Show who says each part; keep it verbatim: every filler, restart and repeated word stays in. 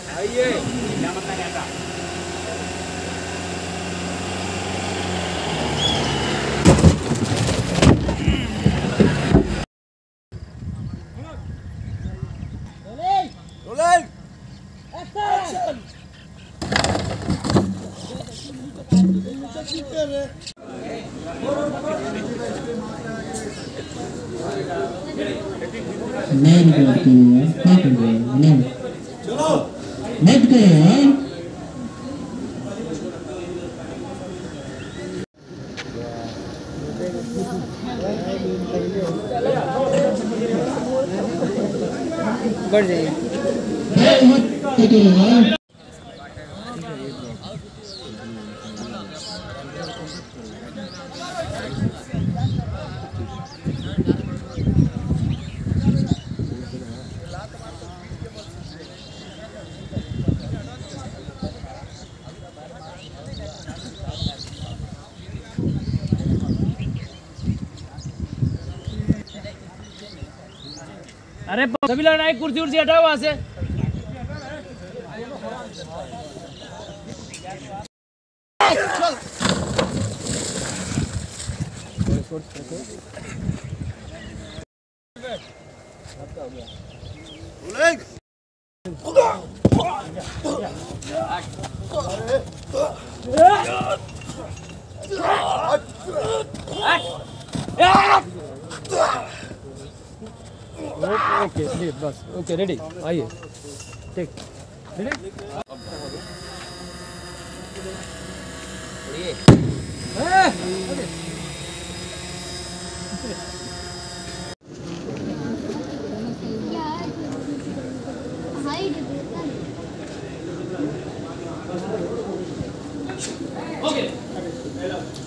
Speaker 1: आइए क्या मतलब कहता
Speaker 2: Nine to nine. Chalo. Net करो.
Speaker 3: बढ़ जाइए।
Speaker 1: अरे सभी लोग ना कुर्सी उर्सी हटाओ वहां से।
Speaker 3: ओके ओके बस ओके रेडी आइए टेक रेडी
Speaker 1: ओके